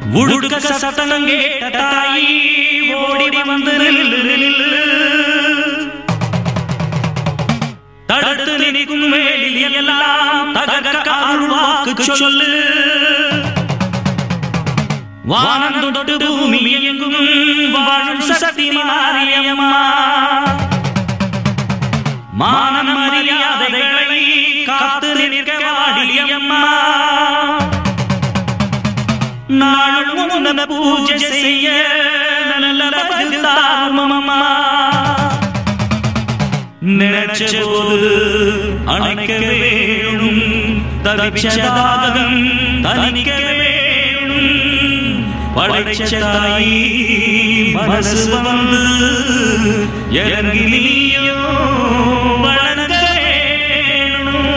உடுக்க சத்தம் கேட்ட தாயி ஓடி வந்து தடுத்து நிற்கும் வேலில் எல்லாம் தகர்க்க அருள்வாக்கு சொல்லு. வானம் தொட்டு பூமி எங்கும் வாழும் சக்தி மாரியம்மா. மானம் மரியாதைகளை காத்து நிற்க வாடியம்மா. நாளும் உன்ன பூஜை செய்ய நல்ல பதில் தாரும் அம்மா. நினைச்ச போது அணைக்க வேணும், தவிச்சதாகம் தனிக்க வேணும். படைச்ச தாயி மனசு வந்து இறங்கி நீயோ வளர்ந்த வேணும்.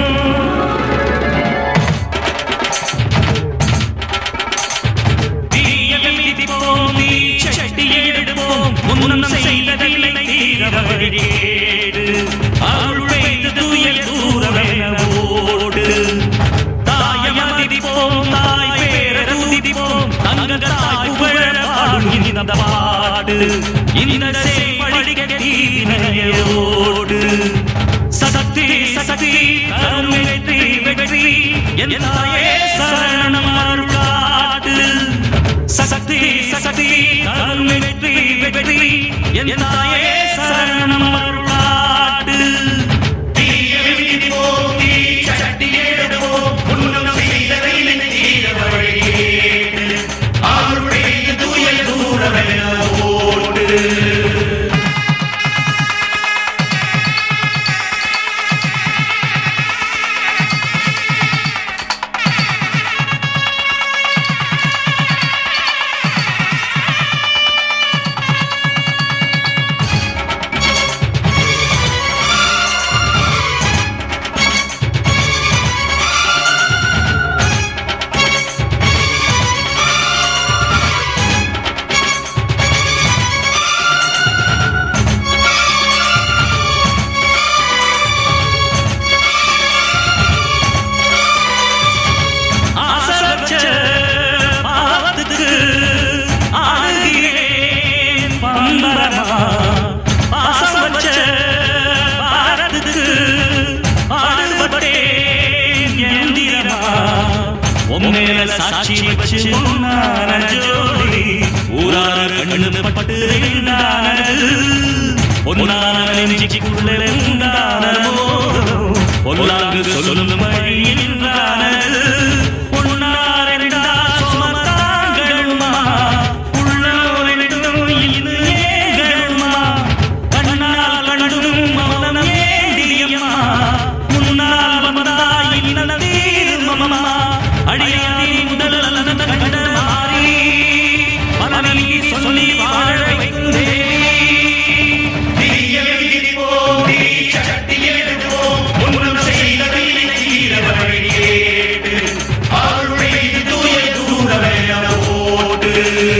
தீயை மிதிப்போம், தீ சட்டி எடுப்போம், முன்னம் செய்ததில்லை தீர வழியேடு. அருள் பெய்து தூயல் தூரமென ஓடு. தாயை மதிப்போம், தாய் பேர துதிப்போம், தங்க தாய் புகழ பாடும் இந்த பாடு. இந்த செய்வழிக தீனையோடு சக்தி சக்தி தரும் வெற்றி வெற்றி. என் தாயே சரணம் அருளாடு. சக்தி சக்தி தரும் வெற்றி வெற்றி. என் தாயே சரணம் அருளாடு. தீயை மிதிப்போம், தீ சட்டி எடுப்போம், முன்னம் செய்ததில்லை தீர வழியேடு. அருள் பெய்து தூயல் தூரமென ஓடு. சாட்சி வச்சு உன்னான ஜோடி ஊரார கண்ணு பட்டு ரெண்டானது. பொன்னான நெஞ்சிக்குள்ளே உண்டானதோ பொல்லாங்கு சொல்லும் வழியில் நின்றானது. பொன்னாரெண்டா சுமத்தாங்களுமா உள்ளோரெண்டும் இது ஏங்களுமா. கண்ணால் கண்டும் மௌனம் ஏண்டியம்மா. முன்னால் வந்தாய் நலதீர்மம்மா. அடியாரி முதல் கண்ட மாறி மனநீ சொல்லி வாழ வைக்கும் தேவி. தீயை மிதிப்போம், தீ சட்டி எடுப்போம், முன்னம் செய்ததில்லை தீர வழியேடு. அருள் பெய்து தூயல் தூரமென ஓடு.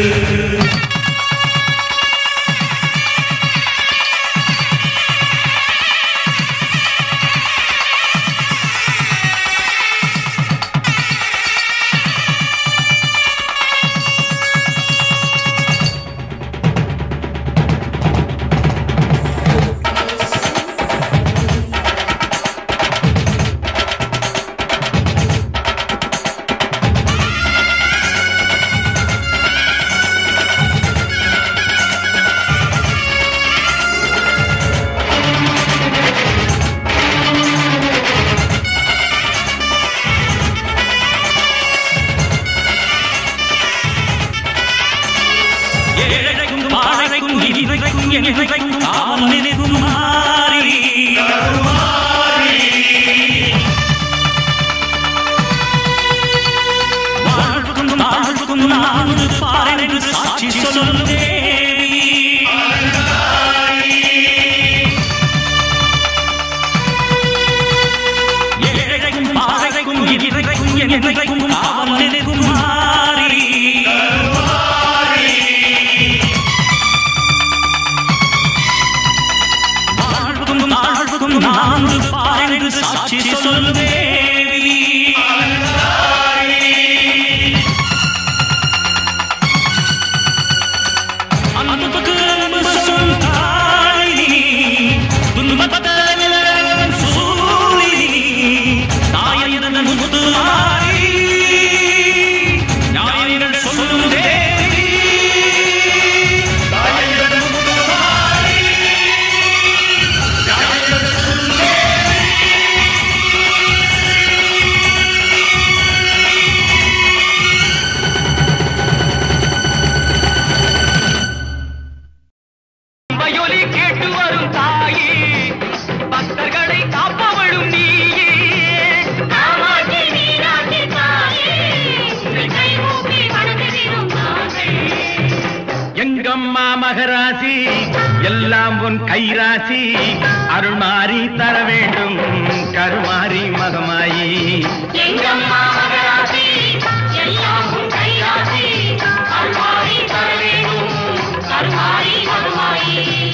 சாட்சி சொல்லும் தேவி. ஏழைக்கும் பாழைக்கும் இறைக்கும் என்றைக்கும் காவலனுக்கும் மாறி. வாழ்வுக்கும் தாழ்வுக்கும் நான்கு பாரென்று சாட்சி சொல்லும் தேவி. எங்கம்மா மகராசி எல்லாம் உன் கைராசி அருள்மாறி தர வேண்டும் கருமாறி மகமாயி எங்கம்மா மகராசி எல்லாம் உன் கைராசி அருள்மாறி தர வேண்டும் கருமாறி மகமாயி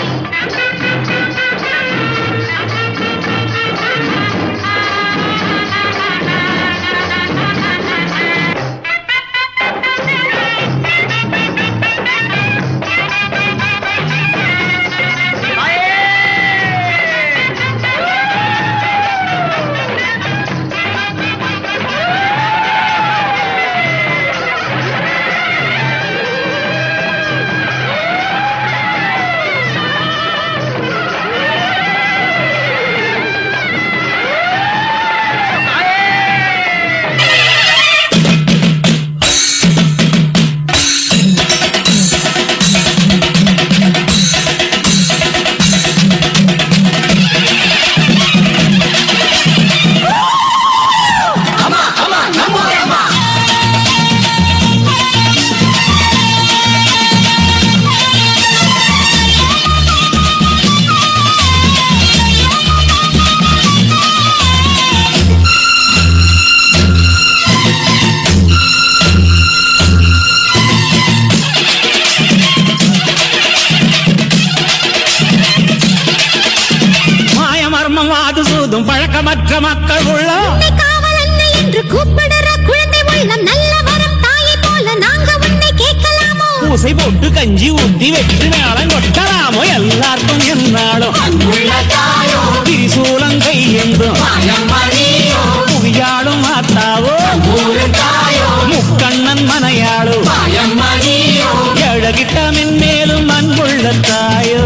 பழக்கமற்ற மக்கள் உள்ள காவல் அன்னை என்று கூப்பிடுற குழந்தை உள்ளம் நல்ல வரம் தாயை போல நாங்க உன்னை கேட்கலாமோ பூசை போட்டு கஞ்சி ஊத்தி வெற்றி மேளம் கொட்டலாமோ எல்லாருக்கும் என்னாலும் திரிசூலம் கையெந்தும் புவியாளும் மாத்தாவோ முக்கண்ணன் மனையாளோ எழகிட்ட மென்மேலும் அன்புள்ள தாயோ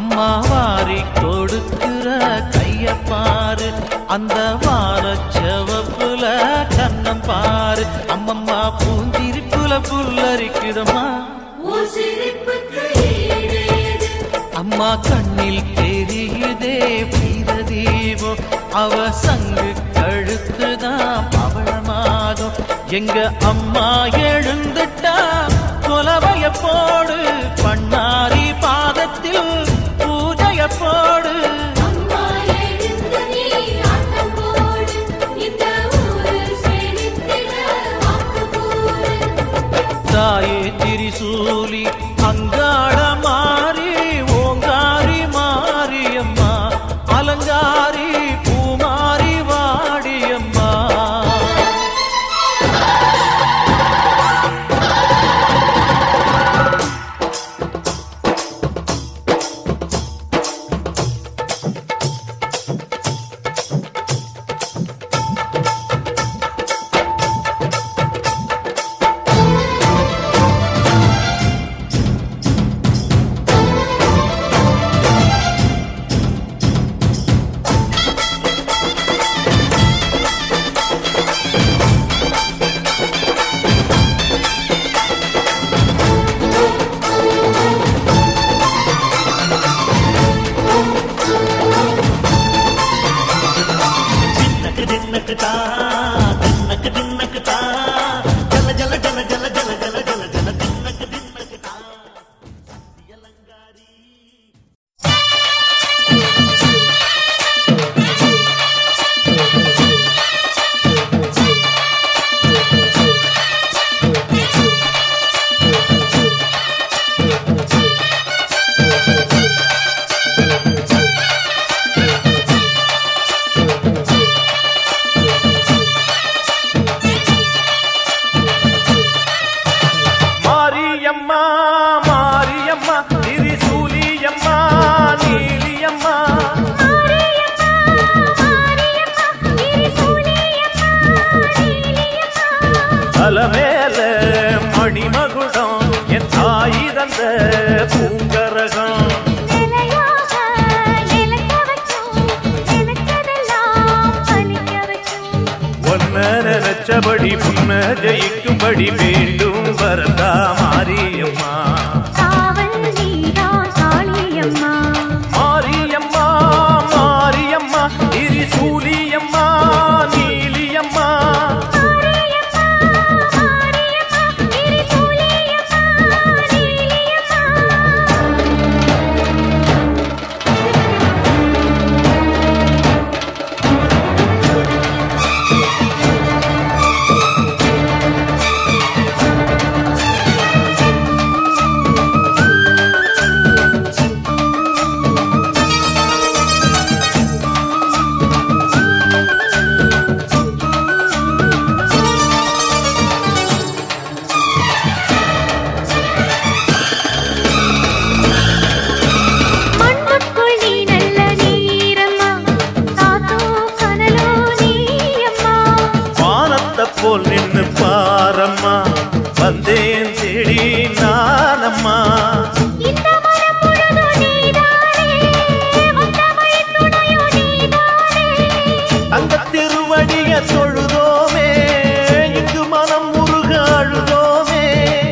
அம்மா வாரி கொடுக்கிற கைய பாரு, அந்த வாரச்சவப்புல கண்ணம் பாரு. அம்மம்மா பூந்திரிப்புல புல்லரிக்குதம்மா, அம்மா கண்ணில் தெரியுதே வீரதீபம். அவ சங்கு கழுத்துதான் பவளமாகும். எங்க அம்மா எழுந்துட்டா கொலவைய போடு, பண்ணாரி பாதத்தில் பூஜைய போடு. தாயே திரிசூலி அங்காள மாறி ஓங்காரி மாரியம்மா, அலங்காரி பூமாரி வாடியம்மா. மேல மணிமகுடம் என் தாய் தந்த பூங்கரகம், ஒன்ன நினைச்சபடி புன்ன ஜெயிக்கும்படி வேண்டும் வரதா மாரியம்மா. மாரியம்மா மாரியம்மா திரிசூலியம்மா நீலியம்மா. போல் நின்னு பாரம்மா வந்தேன் தேடி நானம்மா. அந்த திருவடிய தொழுதோமே இங்கு மனம் முருக அழுதோமே.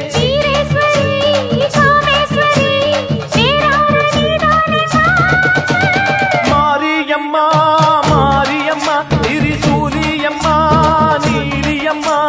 மாரியம்மா மாரியம்மா திரிசூலியம்மா நீலியம்மா.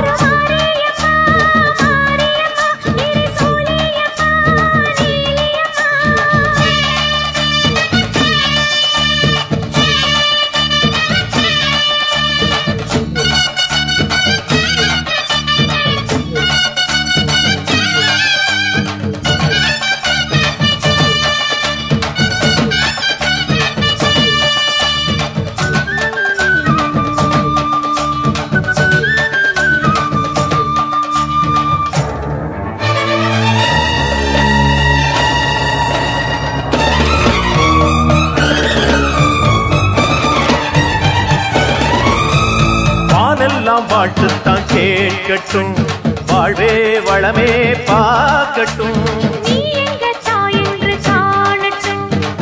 வானெல்லாம் வாழ்த்துத்தான் கேட்கட்டும், வாழ்வே வளமே பார்க்கட்டும்.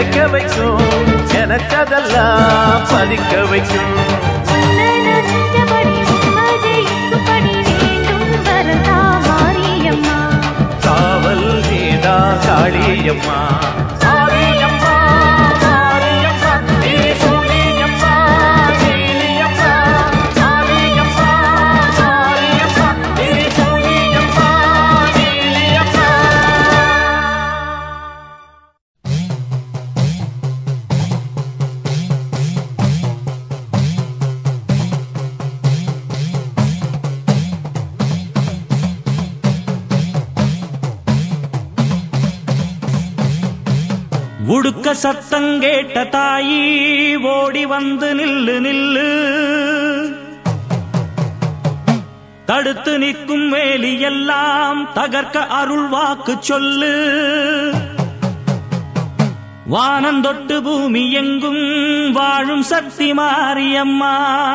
பிழைக்க வைக்கும் நினைச்சதெல்லாம் பலிக்க வைக்கும் காவல் நீதா காளியம்மா உடுக்க சத்தங்கேட்ட தாயி ஓடி வந்து நில்லு நில்லு தடுத்து நிற்கும் வேலி எல்லாம் தகர்க்க அருள் வாக்கு சொல்லு வானந்தொட்டு பூமி எங்கும் வாழும் சக்தி மாரியம்மா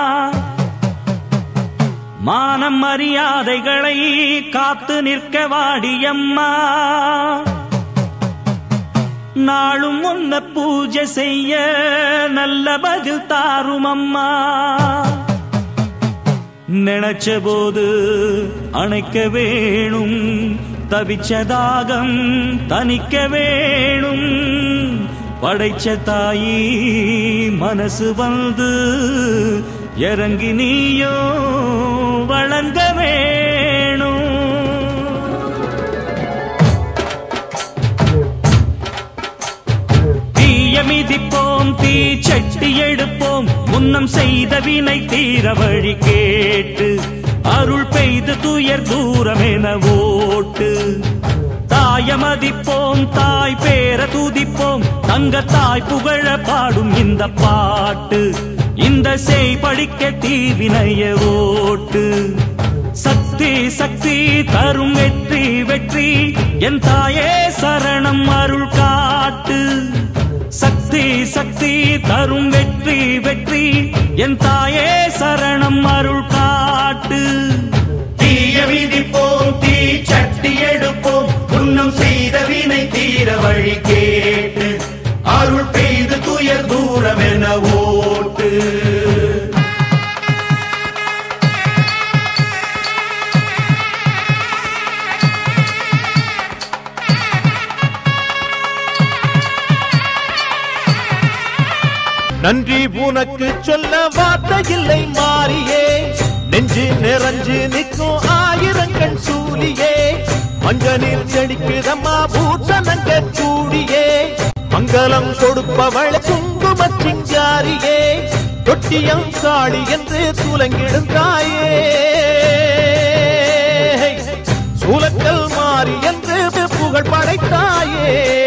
மானம் மரியாதைகளை காத்து நிற்க வாடியம்மா நாளும் ஒன்ன பூஜை செய்ய நல்ல பதில் தாரும் அம்மா நினைச்ச போது அணைக்க வேணும் தவிச்ச தாகம் தணிக்க வேணும் படைச்ச தாயி மனசு வந்து இறங்கி நீயோ வழங்க வேணும் மிதிப்போம் தீ சட்டி எடுப்போம் முன்னம் செய்த வினை தீர வழி கேட்டு அருள் பெய்து துயர் தூரமென ஓட்டு தாய மதிப்போம் தாய் பேர துதிப்போம் தங்க தாய் புகழ பாடும் இந்த பாட்டு இந்த செய் படிக்க தீவினைய ஓட்டு சக்தி சக்தி தரும் வெற்றி வெற்றி என் தாயே சரணம் அருள் காட்டு சக்தி சக்தி தரும் வெற்றி வெற்றி என் தாயே சரணம் அருள் காட்டு தீய விதிப்போம் தீ சட்டி எடுப்போம் புன்னம் செய்த வினை தீர வழி கேட்டு அருள் பெய்து துயர் தூரம் என ஓட்டு நன்றி உனக்கு சொல்ல வார்த்தை இல்லை மாறியே நெஞ்சு நிறைஞ்சு நிற்கும் ஆயிரங்கள் சூலியே மஞ்ச நீர் செடிக்குதம்மா பூசணங்க கூடியே மங்களம் கொடுப்பவள் குங்கும சிங்காரியே தொட்டியம் காளி என்று சூலங்கிடும் தாயே சூலக்கல் மாறி என்று புகழ் படைத்தாயே